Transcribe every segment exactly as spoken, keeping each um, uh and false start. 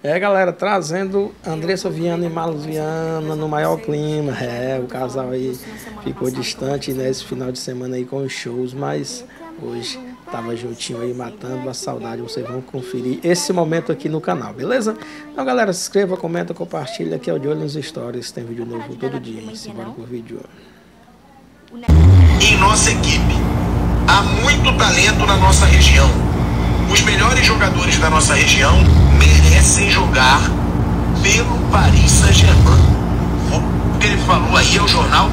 É, galera, trazendo Andressa Viana e Marlos Viana no maior clima. É, o casal aí ficou distante nesse final de semana aí com os shows, mas hoje tava juntinho aí matando a saudade. Vocês vão conferir esse momento aqui no canal, beleza? Então, galera, se inscreva, comenta, compartilha, aqui é o De Olho nos Stories. Tem vídeo novo todo dia, hein? Simbora pro vídeo. Em nossa equipe, há muito talento na nossa região. Os melhores jogadores da nossa região merecem jogar pelo Paris Saint-Germain. O que ele falou aí é o jornal.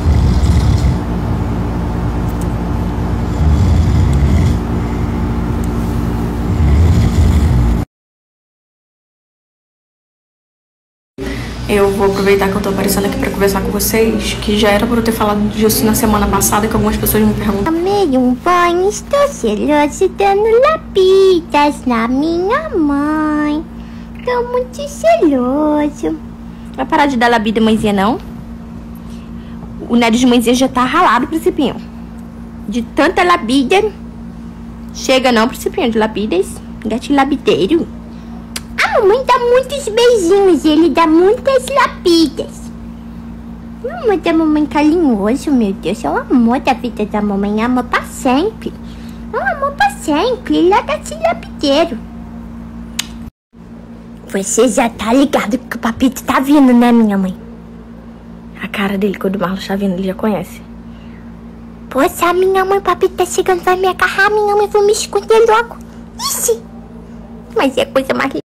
Eu vou aproveitar que eu tô aparecendo aqui pra conversar com vocês, que já era pra eu ter falado disso na semana passada, que algumas pessoas me perguntam. Amei um banho, estou celoso, dando lapidas na minha mãe. Tô muito celoso. Vai parar de dar labida, mãezinha, não? O nariz de mãezinha já tá ralado, Principinho. De tanta labida. Chega não, Principinho, de labidas. Gatinho labideiro. A mamãe dá muitos beijinhos, ele dá muitas lapidas. O amor da mamãe carinhoso, meu Deus. É o amor da vida da mamãe, ama pra sempre. É um amor pra sempre, ele é gatinho lapideiro. Você já tá ligado que o papito tá vindo, né, minha mãe? A cara dele, quando o Marlos tá vindo, ele já conhece. Poxa, minha mãe, o papito tá chegando, vai me agarrar, minha mãe, vou me esconder logo. Ixi, mas é a coisa mais